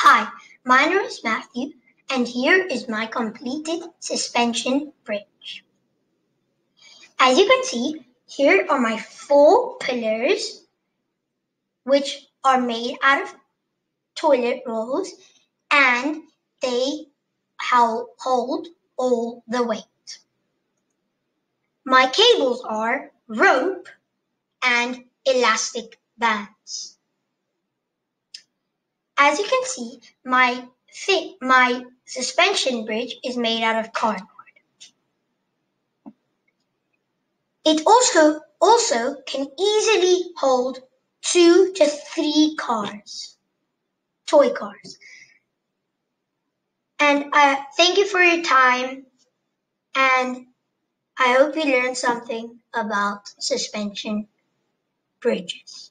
Hi, my name is Matthew, and here is my completed suspension bridge. As you can see, here are my 4 pillars, which are made out of toilet rolls, and they hold all the weight. My cables are rope and elastic bands. As you can see, my suspension bridge is made out of cardboard. It also can easily hold 2 to 3 cars, toy cars. And thank you for your time, and I hope you learned something about suspension bridges.